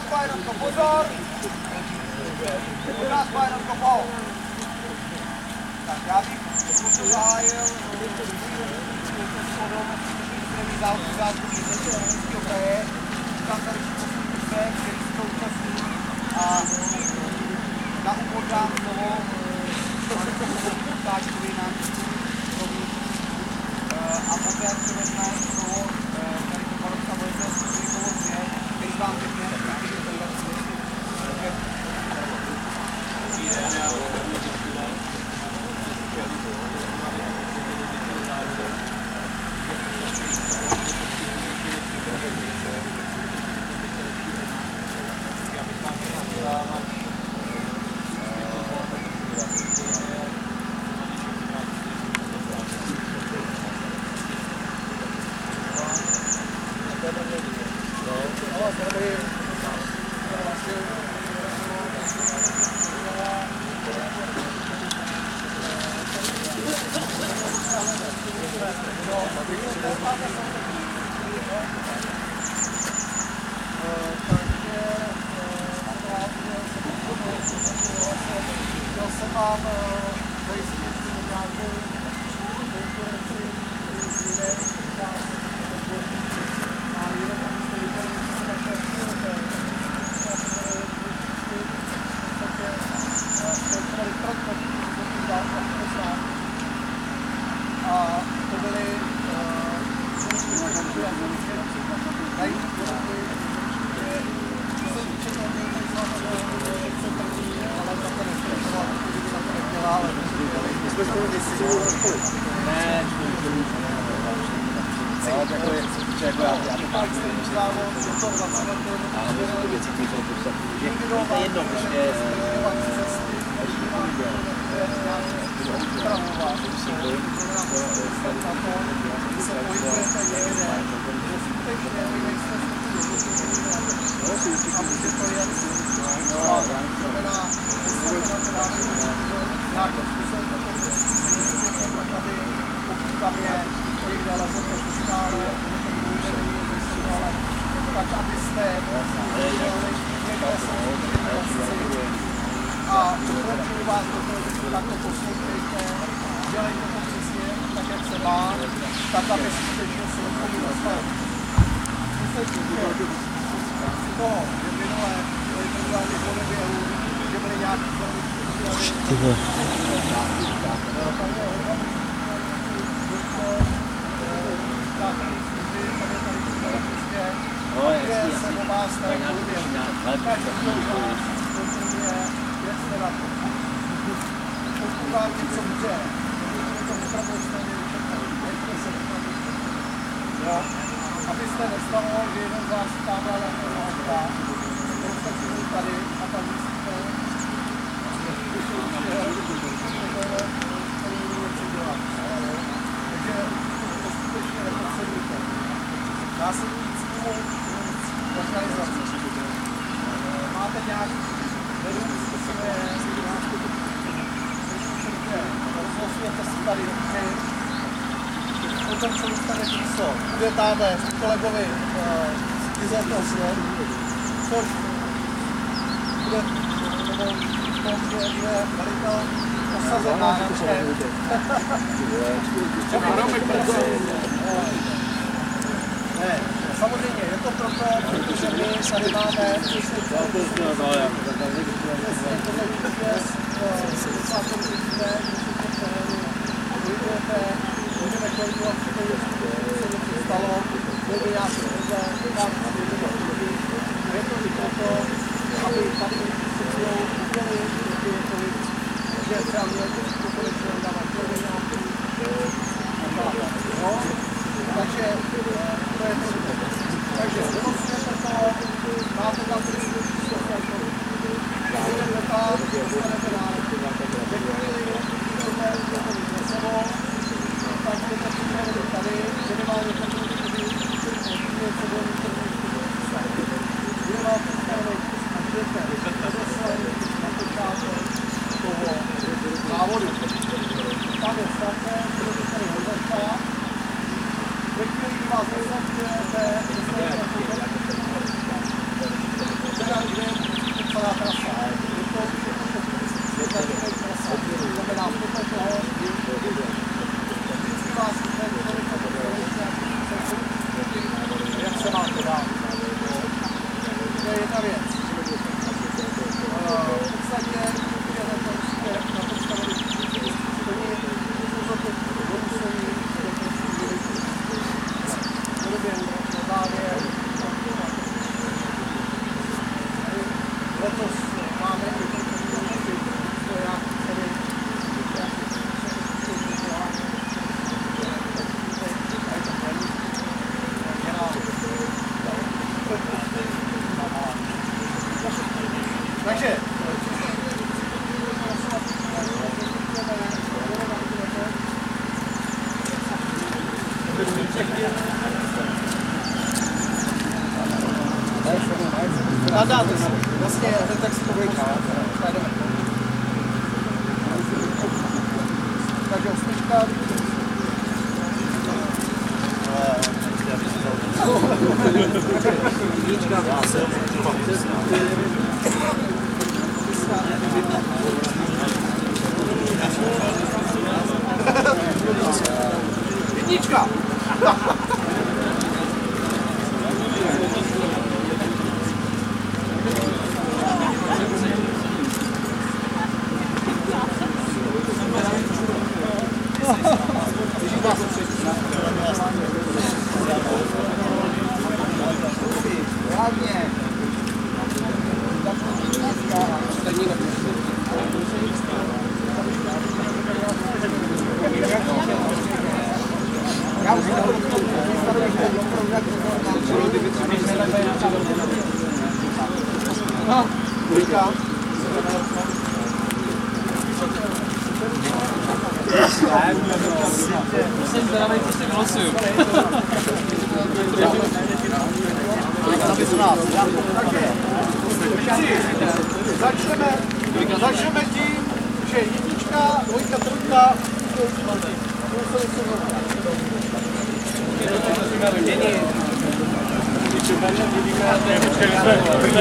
Fajnotko, pozor! Pořád Fajnotko, pohod! Tak já bych trošku zahájil závodů Jižního kraje. Tam tady všichni se, který se to účastní a na úvod dám slovo Táčkovi náměstku a poté se vezme slovo tady to Barovka Vojtěch, který vám pěkně dáme kolegovi z Izotosně, což bude velitel osazen náročně. Samozřejmě, je to proto, protože my tady máme můžeme korigovat stalo, byl nějaký problém, je to i proto, aby tady jsou úkoly, že třeba měl konečně dávat nějaký takže to je to. Takže demonstrujeme to, máte tam budeme tam, dostanete nám ve chvíli, budeme za sebou, tak budeme připraveni tady, minimálně tady, co budeme letos máme takže nadáte si, vlastně tak si to vejká. Takže osmička. Jednička. Jsem zdravý, prostě hlasuju. Začneme tím, že jednička, dvojka, trojka, to jsou